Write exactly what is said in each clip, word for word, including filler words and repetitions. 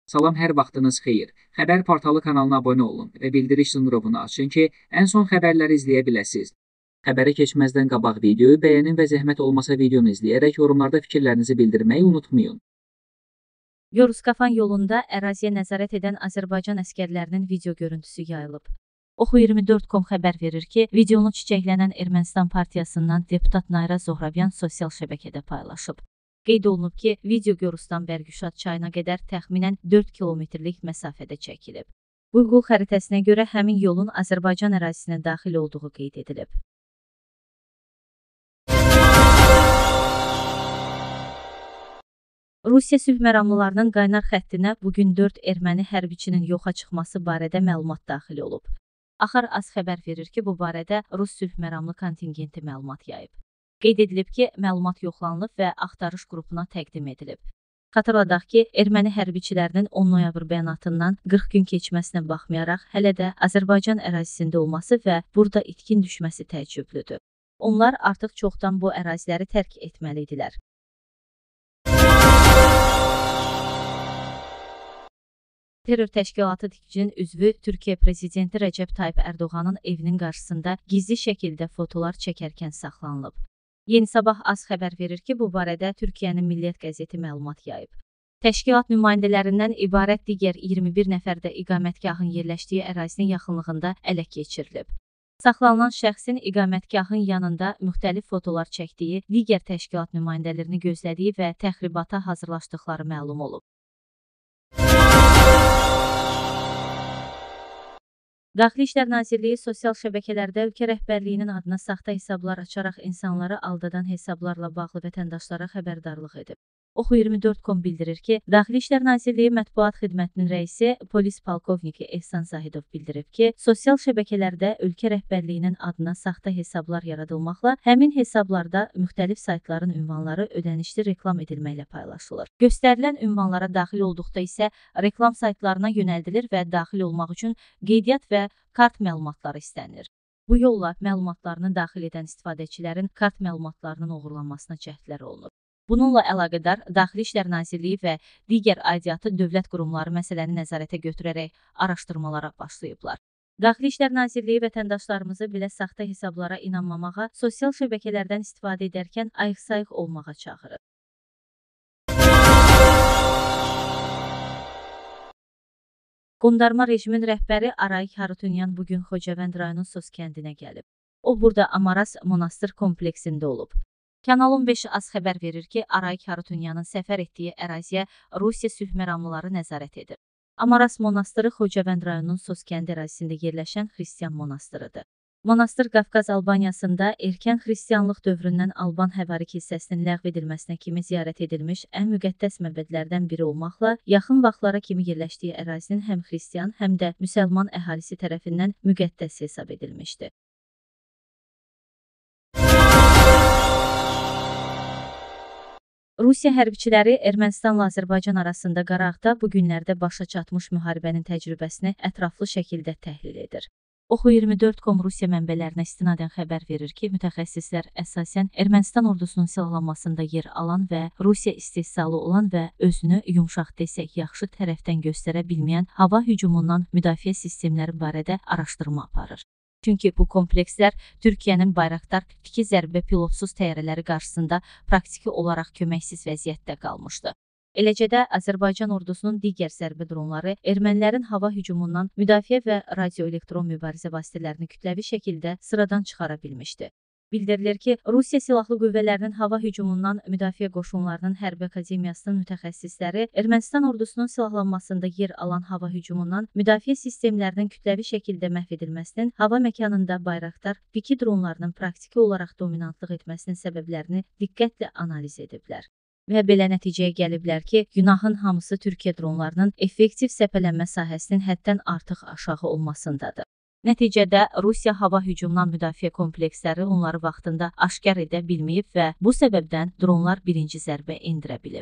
Salam, hər vaxtınız xeyir. Xəbər portalı kanalına abunə olun və bildiriş zınqrovunu açın ki, ən son xəbərləri izləyə biləsiniz. Xəbərə keçməzdən qabaq videoyu bəyənin və zəhmət olmasa videonu izləyərək yorumlarda fikirlərinizi bildirməyi unutmayın. Yoruskafan yolunda əraziyə nəzarət edən Azərbaycan əskərlərinin video görüntüsü yayılıb. Oxu iyirmi dörd nöqtə com xəbər verir ki, videonu çiçəklənən Ermənistan partiyasından deputat Nayra Zohrabyan sosial şəbəkədə paylaşıb. Qeyd olunub ki, video Gorustan Bərgüşad çayına qədər təxminən dörd kilometrlik məsafədə çəkilib. Uyğur xəritəsinə görə həmin yolun Azərbaycan ərazisinə daxil olduğu qeyd edilib. Rusiya sülh məramlılarının qaynar xəttinə bugün dörd erməni hərbiçinin yoxa çıxması barədə məlumat daxil olub. Axar Az xəbər verir ki, bu barədə Rus sülh məramlı kontingenti məlumat yayıb. Qeyd edilib ki, məlumat yoxlanılıb və axtarış qrupuna təqdim edilib. Xatırladaq ki, erməni hərbiçilərinin on noyabr bəyanatından qırx gün keçməsinə baxmayaraq, hələ də Azərbaycan ərazisində olması və burada itkin düşməsi təəccüblüdür. Onlar artıq çoxdan bu əraziləri tərk etməli idilər. Terror təşkilatı Tikicin üzvü Türkiyə prezidenti Rəcəb Tayyip Ərdoğanın evinin qarşısında gizli şəkildə fotolar çəkərkən saxlanılıb. Yeni Sabah Az xəbər verir ki, bu barədə Türkiyənin Millət qəzeti məlumat yayıb. Təşkilat nümayəndələrindən ibarət digər iyirmi bir nəfər də iqamətgahın yerləşdiyi ərazinin yaxınlığında ələ keçirilib. Saxlanılan şəxsin iqamətgahın yanında müxtəlif fotolar çəkdiyi, digər təşkilat nümayəndələrini gözlədiyi və təxribata hazırlaşdıqları məlum olub. Daxili İşlər Nazirliyi sosial şəbəkələrdə ölkə rəhbərliyinin adına saxta hesablar açaraq insanları aldadan hesablarla bağlı vətəndaşlara xəbərdarlıq edib. Oxu iyirmi dörd nöqtə com bildirir ki, Daxili İşlər Nazirliyi Mətbuat Xidmətinin rəisi polis polkovniki Ehsan Zahidov bildirib ki, sosial şəbəkələrdə ölkə rəhbərliyinin adına saxta hesablar yaradılmaqla həmin hesablarda müxtəlif saytların ünvanları ödənişli reklam edilməklə paylaşılır. Göstərilən ünvanlara daxil olduqda isə reklam saytlarına yönəldilir və daxil olmaq üçün qeydiyyat və kart məlumatları istənilir. Bu yolla məlumatlarını daxil edən istifadəçilərin kart məlumatlarının oğurlanmasına cəhdlər olunur. Bununla əlaqədar Daxili İşlər Nazirliyi və digər aidiyyatı dövlət qurumları məsələni nəzarətə götürərək araşdırmalara başlayıblar. Daxili İşlər Nazirliyi vətəndaşlarımızı belə saxta hesablara inanmamağa, sosial şəbəkələrdən istifadə edərkən ayıq-sayıq olmağa çağırır. Qondarma rejimin rəhbəri Arayik Harutyunyan bugün Xocavənd rayonu Sos kəndinə gəlib. O, burada Amaras monastır kompleksində olub. Kanal on beş Az xəbər verir ki, Arayik Harutyunyanın səfər etdiyi əraziyə Rusiya sülh məramlıları nəzarət edir. Amaras monastırı Xocavənd rayonunun Sos kəndi ərazisində yerləşən xristian monastırıdır. Monastır Qafqaz Albaniyasında erkən xristianlıq dövründən Alban Həvari kilsəsinin ləğv edilməsinə kimi ziyarət edilmiş ən müqəddəs məbədlərdən biri olmaqla, yaxın vaxtlara kimi yerləşdiyi ərazinin həm xristian, həm də müsəlman əhalisi tərəfindən müqəddəs hesab edilmişdir. Rusiya hərbiçiləri Ermənistanla Azərbaycan arasında Qarabağda bu günlərdə başa çatmış müharibənin təcrübəsini ətraflı şəkildə təhlil edir. Oxu iyirmi dörd nöqtə com Rusiya mənbələrinə istinadən xəbər verir ki, mütəxəssislər əsasən Ermənistan ordusunun silahlanmasında yer alan və Rusiya istehsalı olan və özünü yumşaq desək yaxşı tərəfdən göstərə bilməyən hava hücumundan müdafiə sistemləri barədə araşdırma aparır. Çünki bu komplekslər Türkiyənin Bayraktar iki zərbə pilotsuz təyyarələri qarşısında praktiki olaraq köməksiz vəziyyətdə qalmışdı. Eləcə də Azərbaycan ordusunun digər zərbə dronları ermənilərin hava hücumundan müdafiə və radioelektron mübarizə vasitələrini kütləvi şəkildə sıradan çıxara bilmişdi. Bildirilir ki, Rusiya Silahlı Qüvvələrinin hava hücumundan müdafiə qoşunlarının Hərbi Akademiyasının mütəxəssisləri Ermənistan ordusunun silahlanmasında yer alan hava hücumundan müdafiə sistemlərinin kütləvi şəkildə məhv edilməsinin hava məkanında Bayraktar iki dronlarının praktiki olaraq dominantlıq etməsinin səbəblərini diqqətlə analiz ediblər. Və belə nəticəyə gəliblər ki, günahın hamısı Türkiyə dronlarının effektiv səpələnmə sahəsinin həddən artıq aşağı olmasındadır. Nəticədə Rusiya hava hücumundan müdafiə kompleksləri onları vaxtında aşkar edə bilməyib və bu səbəbdən dronlar birinci zərbə endirə bilib.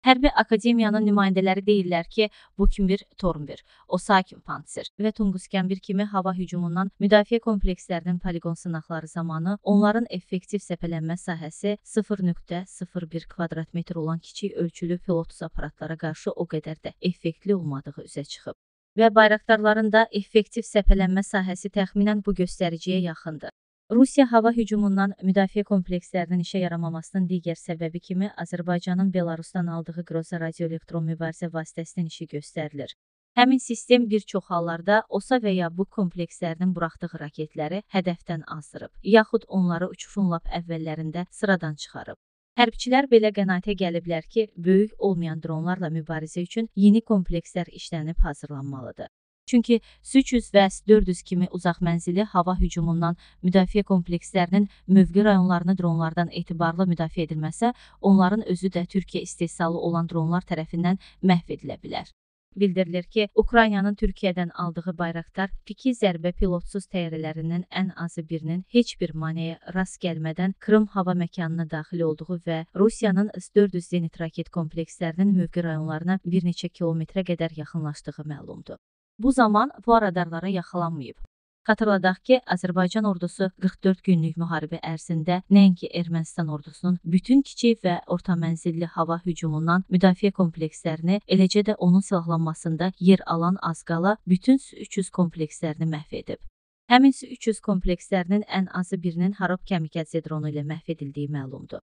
Hərbi akademiyanın nümayəndələri deyirlər ki, Bukimir, Tornbir, Osakim Pantsir və Tunguskənbir kimi hava hücumundan müdafiə komplekslərinin poliqon sınaqları zamanı onların effektiv səpələnmə sahəsi sıfır nöqtə sıfır bir kvadrat metr olan kiçik ölçülü pilotsuz aparatlara qarşı o qədər də effektli olmadığı üzə çıxıb. Və bayraqdarların da effektiv səpələnmə sahəsi təxminən bu göstəriciyə yaxındır. Rusiya hava hücumundan müdafiə komplekslərinin işə yaramamasının digər səbəbi kimi Azərbaycanın Belarusdan aldığı Qroza radioelektron mübarizə vasitəsinin işi göstərilir. Həmin sistem bir çox hallarda OSA və ya bu komplekslərinin buraxdığı raketləri hədəfdən azdırıb, yaxud onları uçuşun lap əvvəllərində sıradan çıxarıb. Hərbçilər belə qənaətə gəliblər ki, böyük olmayan dronlarla mübarizə üçün yeni komplekslər işlənib hazırlanmalıdır. Çünki S üç yüz və S dörd yüz kimi uzaq mənzilli hava hücumundan müdafiə komplekslərinin mövqe rayonlarını dronlardan etibarlı müdafiə edilməsə, onların özü də Türkiyə istehsalı olan dronlar tərəfindən məhv edilə bilər. Bildirilir ki, Ukraynanın Türkiyədən aldığı Bayraktar iki zərbə pilotsuz təyyarələrinin ən azı birinin heç bir maneəyə rast gəlmədən Krım hava məkanına daxil olduğu və Rusiyanın S dörd yüz zenit raket komplekslərinin mövqe rayonlarına bir neçə kilometrə qədər yaxınlaşdığı məlumdur. Bu zaman bu radarlara yaxalanmayıb. Xatırladaq ki, Azərbaycan ordusu qırx dörd günlük müharibə ərzində nəinki Ermənistan ordusunun bütün kiçik və orta mənzilli hava hücumundan müdafiə komplekslərini, eləcə də onun silahlanmasında yer alan az qala bütün S üç yüz komplekslərini məhv edib. Həmin S üç yüz komplekslərinin ən azı birinin Harop kamikadze dronu ilə məhv edildiyi məlumdur.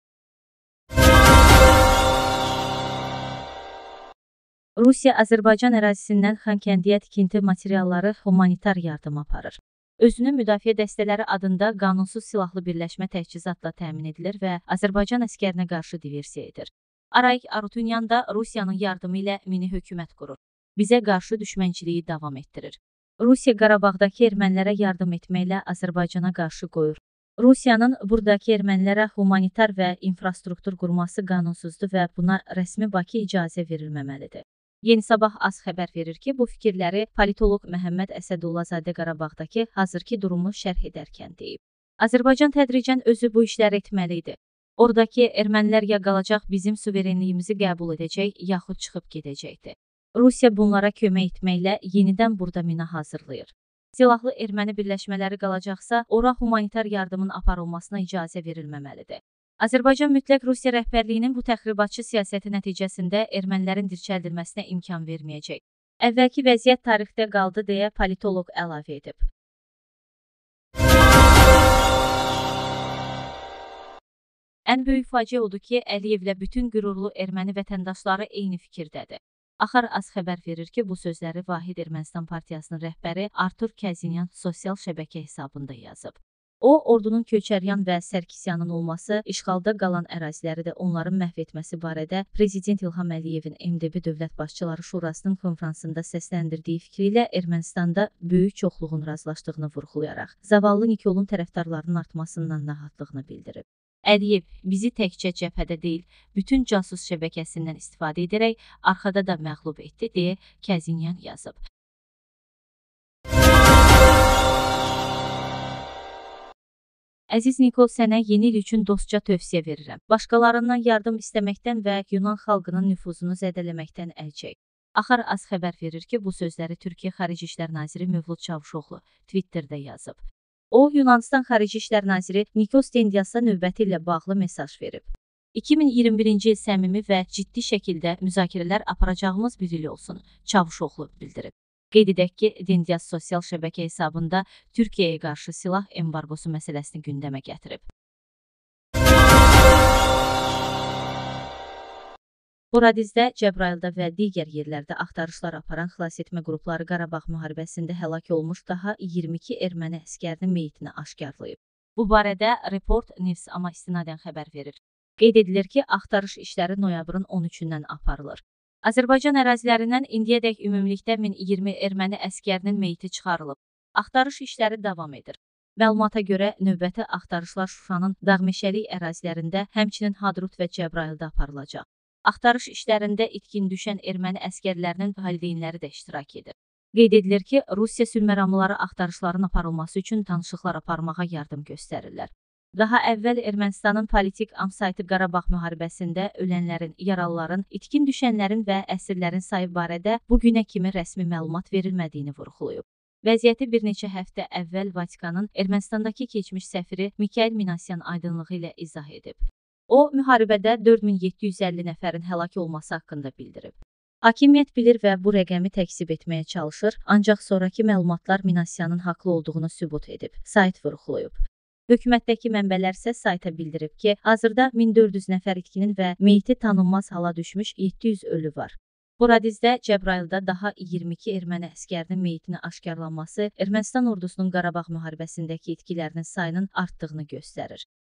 Rusiya Azərbaycan ərazisindən Xankəndiyə tikinti materialları humanitar yardım aparır. Özünün müdafiə dəstələri adında qanunsuz silahlı birləşmə təchizatla təmin edilir və Azərbaycan əskərinə qarşı diversiya edir. Arayik Arutunyan da Rusiyanın yardımı ilə mini hökumət qurur. Bizə qarşı düşmənçiliyi davam etdirir. Rusiya Qarabağdakı ermənilərə yardım etməklə Azərbaycana qarşı qoyur. Rusiyanın buradakı ermənilərə humanitar və infrastruktur qurması qanunsuzdur və buna rəsmi Bakı icazə verilməməlidir. Yeni Sabah az xəbər verir ki, bu fikirləri politoloq Məhəmməd Əsədullazadə Qarabağdakı hazırki durumu şərh edərkən deyib. Azərbaycan tədricən özü bu işləri etməli idi. Oradakı ermənilər ya qalacaq bizim suverenliyimizi qəbul edəcək, yaxud çıxıb gedəcəkdi. Rusiya bunlara kömək etməklə yenidən burada mina hazırlayır. Silahlı erməni birləşmələri qalacaqsa, ora humanitar yardımın aparılmasına icazə verilməməlidir. Azərbaycan mütləq Rusiya rəhbərliyinin bu təxribatçı siyasəti nəticəsində ermənilərin dirçəldilməsinə imkan verməyəcək. Əvvəlki vəziyyət tarixdə qaldı deyə politoloq əlavə edib. Ən böyük faciə odur ki, Əliyevlə bütün qürurlu erməni vətəndaşları eyni fikirdədir. Axar az xəbər verir ki, bu sözləri Vahid Ermənistan Partiyasının rəhbəri Artur Kəzinyan sosial şəbəkə hesabında yazıb. O, ordunun Köçəryan və Sərkisyanın olması, işğalda qalan əraziləri də onların məhv etməsi barədə Prezident İlham Əliyevin M D B Dövlət Başçıları Şurasının konfransında səsləndirdiyi fikri ilə Ermənistanda böyük çoxluğun razılaşdığını vurğulayaraq, zavallı Nikolun tərəfdarlarının artmasından narahatlığını bildirib. Əliyev bizi təkcə cəbhədə deyil, bütün casus şəbəkəsindən istifadə edərək arxada da məğlub etdi, deyə Kəzinyan yazıb. Əziz Nikol, sənə yeni il üçün dostca tövsiyə verirəm. Başqalarından yardım istəməkdən və Yunan xalqının nüfuzunu zədələməkdən əl çək. Axar az xəbər verir ki, bu sözləri Türkiyə Xarici İşlər Naziri Mövlud Çavuşoğlu Twitterdə yazıb. O, Yunanistan Xarici İşlər Naziri Nikos Dendiasa növbəti ilə bağlı mesaj verib. iki min iyirmi birinci il səmimi və ciddi şəkildə müzakirələr aparacağımız bir il olsun, Çavuşoğlu bildirib. Qeyd edək ki, Dendias sosial şəbəkə hesabında Türkiyəyə qarşı silah embargosu məsələsini gündəmə gətirib. Boradizdə, Cəbrayılda və digər yerlərdə axtarışlar aparan xilasetmə qrupları Qarabağ müharibəsində həlak olmuş daha iyirmi iki erməni əskərinin meyitini aşkarlayıb. Bu barədə Report News amma istinadən xəbər verir. Qeyd edilir ki, axtarış işləri noyabrın on üçündən aparılır. Azərbaycan ərazilərindən indiyədək ümumilikdə min iyirmi erməni əskərinin meyiti çıxarılıb. Axtarış işləri davam edir. Məlumata görə növbəti axtarışlar Şuşanın dağmeşəlik ərazilərində, həmçinin Hadrut və Cəbrayılda aparılacaq. Axtarış işlərində itkin düşən erməni əskərlərinin valideynləri də iştirak edir. Qeyd edilir ki, Rusiya sülhməramlıları axtarışların aparılması üçün danışıqlar aparmağa yardım göstərirlər. Daha əvvəl Ermənistanın politik am saytı Qarabağ müharibəsində ölənlərin, yaralıların, itkin düşənlərin və əsirlərin sayı barədə bu günə kimi rəsmi məlumat verilmədiyini vurğulayıb. Vəziyyəti bir neçə həftə əvvəl Vatikanın Ermənistandakı keçmiş səfiri Mikayıl Minasyan aydınlığı ilə izah edib. O, müharibədə dörd min yeddi yüz əlli nəfərin həlak olması haqqında bildirib. Hakimiyyət bilir və bu rəqəmi təkzib etməyə çalışır, ancaq sonrakı məlumatlar Minasyanın haqlı olduğunu sübut edib, sayt vurğulayıb. Hökumətdəki mənbələr isə sayta bildirib ki, hazırda min dörd yüz nəfər itkinin və meyiti tanınmaz hala düşmüş yeddi yüz ölü var. Buradizdə Cəbrayılda daha iyirmi iki erməni əskərinin meyitini aşkarlanması Ermənistan ordusunun Qarabağ müharibəsindəki itkilərinin sayının artdığını göstərir.